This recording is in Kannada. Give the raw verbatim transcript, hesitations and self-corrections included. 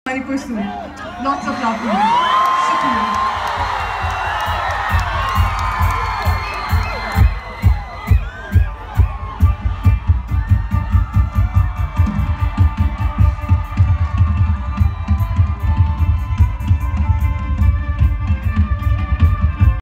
Manipur soon. Lots of love to you. Shukriya.